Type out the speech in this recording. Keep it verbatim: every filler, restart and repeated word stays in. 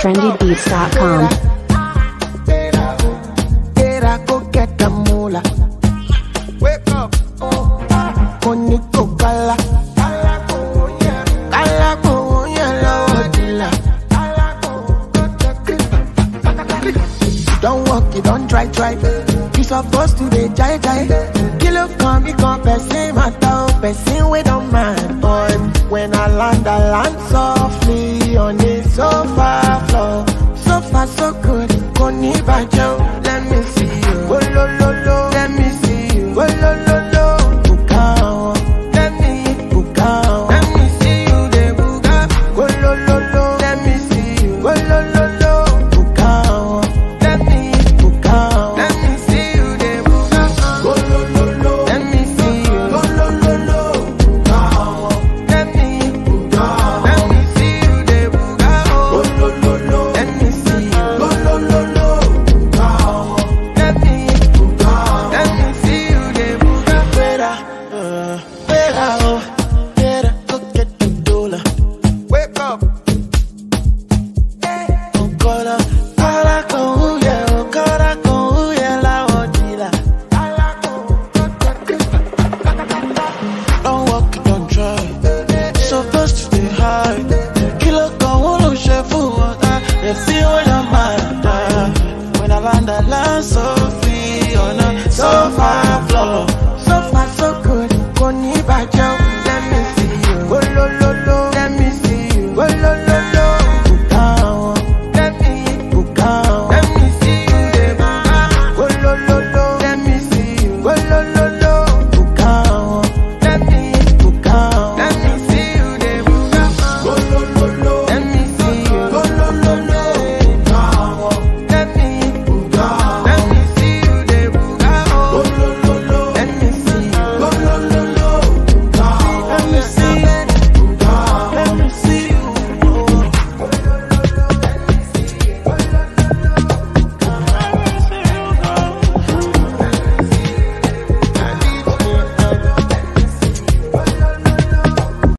trendy beats dot com. Wake up, Koniko Kala, Kala don't walk, you don't try, try. You supposed to be jai jai. Kilo come, you come, person matter, person we don't mind. But when I land, I land softly on the sofa floor. So far, so good. Koni bajo, let me see you. Oh, lo, lo, lo. Let me see you. Oh, lo, lo, lo. Bukao. Let me bukao. Let me see you, de buka. Oh, lo, lo, lo. Let me see you. Oh, lo, lo, lo. Bukao. Let me bukao. Let me see you, de buka. Oh, lo, lo, lo. Let me see you. Oh, lo, lo, lo. Bukao. Let me bukao. Let me see you, de buka. Oh, lo, lo, lo. Let me see you. Oh, lo, lo, lo. Bukao. Let me bukao. Let me see you, de buka. Fuera, uh, fuera, oh, fuera, go get the dollar. Wake up. Okola, okola con huye, okola con huye la odila. Don't walk, don't try. Supposed to stay high. Kilo con uno chef water. They feel when I'm mad. When I land, I land so